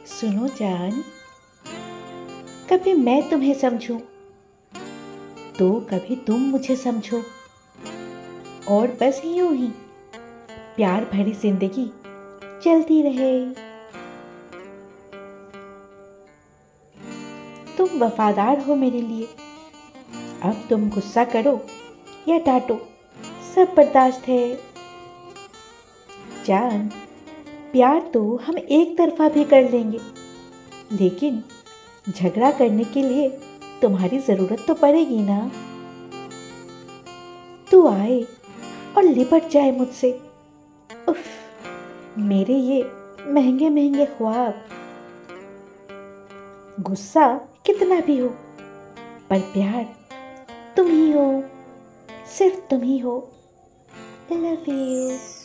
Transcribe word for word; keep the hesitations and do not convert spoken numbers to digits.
सुनो जान, कभी मैं तुम्हें समझूं तो कभी तुम मुझे समझो, और बस यूं ही प्यार भरी जिंदगी चलती रहे। तुम वफादार हो मेरे लिए, अब तुम गुस्सा करो या डांटो, सब बर्दाश्त है। जान, प्यार तो हम एक तरफा भी कर लेंगे, लेकिन झगड़ा करने के लिए तुम्हारी ज़रूरत तो पड़ेगी ना। तू आए और लिपट जाए मुझसे। उफ, मेरे ये महंगे महंगे ख्वाब। गुस्सा कितना भी हो, पर प्यार तुम ही हो, सिर्फ तुम ही हो। I love you.